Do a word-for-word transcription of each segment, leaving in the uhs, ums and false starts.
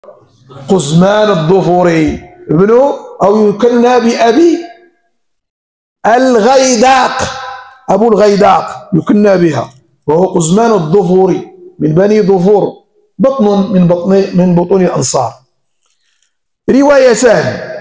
قزمان الظفري ابن أو يكنى بأبي الغيداق، أبو الغيداق يكنى بها، وهو قزمان الظفري من بني ظفور، بطن من بطن من بطون الأنصار. روايتان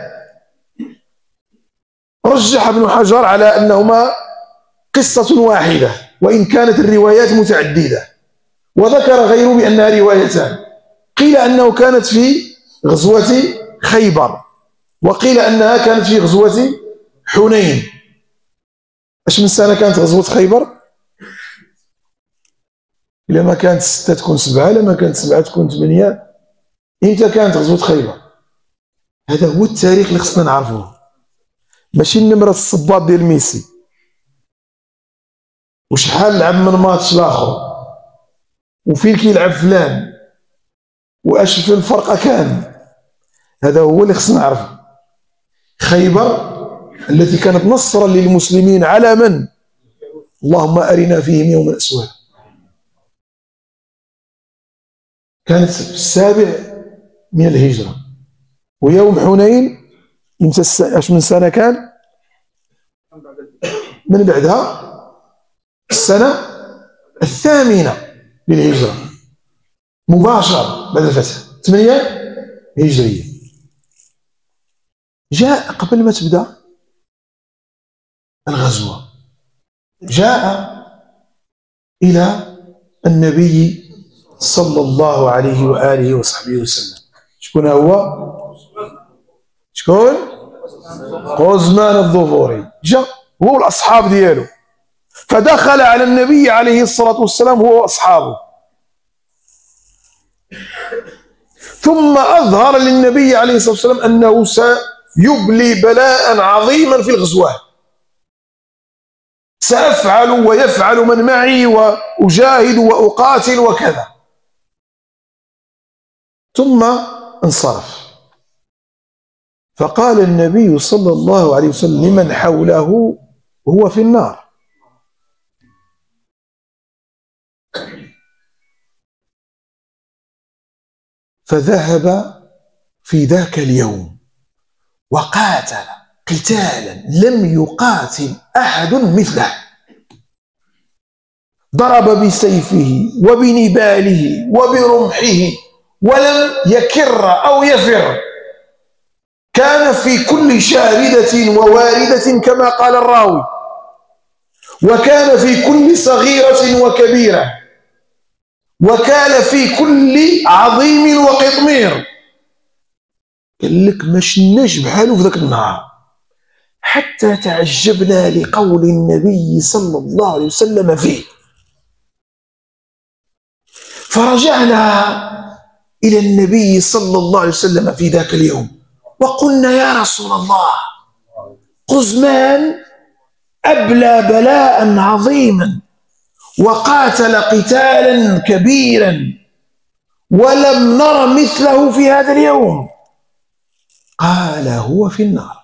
رجح ابن حجر على أنهما قصة واحدة وإن كانت الروايات متعددة، وذكر غيره بأنها روايتان. قيل أنه كانت في غزوة خيبر، وقيل أنها كانت في غزوة حنين. اش من سنة كانت غزوة خيبر؟ إلا ما كانت ستة تكون سبعة، لما كانت سبعة تكون ثمانية. إمتى كانت غزوة خيبر؟ هذا هو التاريخ اللي خصنا نعرفوه، ماشي النمرة الصباط ديال ميسي وشحال لعب من ماتش لاخر وفين كيلعب فلان واش في الفرقة كان. هذا هو اللي خصنا نعرفه. خيبر التي كانت نصرا للمسلمين على من؟ اللهم أرنا فيهم يوما أسود. كانت في السابع من الهجرة، ويوم حنين اش من سنة كان؟ من بعدها السنة الثامنة للهجرة مباشرة بعد الفتح، ثمانية هجرية. جاء قبل ما تبدأ الغزوة، جاء إلى النبي صلى الله عليه وآله وصحبه وسلم. شكون هو؟ شكون؟ قزمان الظفري. جاء هو الأصحاب ديالو، فدخل على النبي عليه الصلاة والسلام هو وأصحابه، ثم أظهر للنبي عليه الصلاة والسلام أنه سيبلي بلاء عظيما في الغزوة، سأفعل ويفعل من معي وأجاهد وأقاتل وكذا. ثم انصرف، فقال النبي صلى الله عليه وسلم لمن حوله هو في النار. فذهب في ذاك اليوم وقاتل قتالا لم يقاتل أحد مثله، ضرب بسيفه وبنباله وبرمحه ولم يكر أو يفر، كان في كل شاردة وواردة كما قال الراوي، وكان في كل صغيرة وكبيرة، وكان في كل عظيم وقطمير. قال لك ما شناش بحالو في ذاك النهار، حتى تعجبنا لقول النبي صلى الله عليه وسلم فيه. فرجعنا إلى النبي صلى الله عليه وسلم في ذاك اليوم وقلنا يا رسول الله، قزمان أبلى بلاء عظيما وقاتل قتالا كبيرا ولم نر مثله في هذا اليوم. قال هو في النار.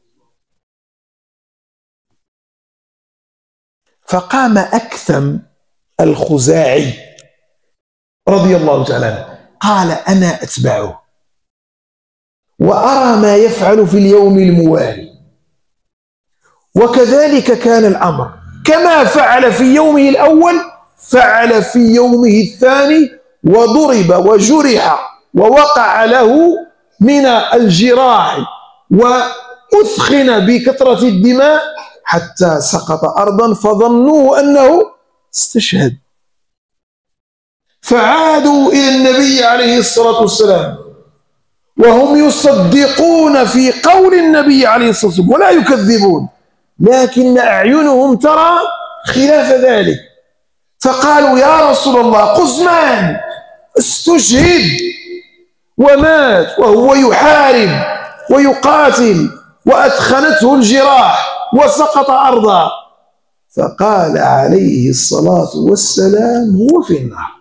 فقام أكثم الخزاعي رضي الله تعالى عنه قال أنا أتبعه وأرى ما يفعل في اليوم الموالي. وكذلك كان الأمر، كما فعل في يومه الأول فعل في يومه الثاني، وضرب وجرح ووقع له من الجراح وأثخن بكثرة الدماء حتى سقط أرضا فظنوه أنه استشهد. فعادوا إلى النبي عليه الصلاة والسلام وهم يصدقون في قول النبي عليه الصلاة والسلام ولا يكذبون، لكن أعينهم ترى خلاف ذلك. فقالوا يا رسول الله، قزمان استشهد ومات وهو يحارب ويقاتل وأثخنته الجراح وسقط أرضا. فقال عليه الصلاة والسلام هو في النار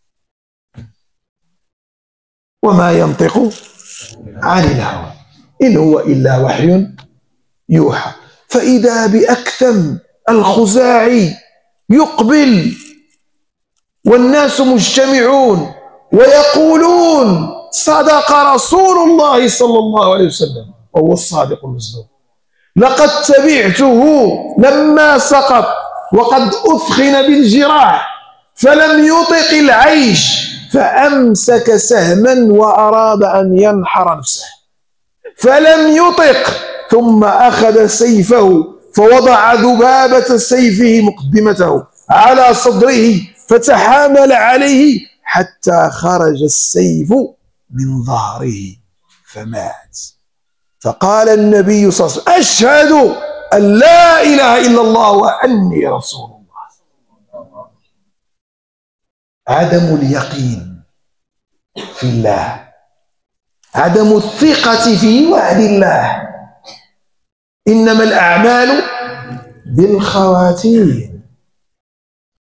وما ينطق عن الهوى إن هو إلا وحي يوحى. فإذا بأكثم الخزاعي يقبل والناس مجتمعون ويقولون صدق رسول الله صلى الله عليه وسلم وهو الصادق المصدوق. لقد تبعته لما سقط وقد أثخن بالجراح فلم يطق العيش فأمسك سهما وأراد أن ينحر نفسه فلم يطق، ثم أخذ سيفه فوضع ذبابة سيفه مقدمته على صدره فتحامل عليه حتى خرج السيف من ظهره فمات. فقال النبي صلى الله عليه وسلم: أشهد أن لا إله إلا الله وأني رسول الله. عدم اليقين في الله، عدم الثقة في وعد الله. إنما الأعمال بالخواتيم.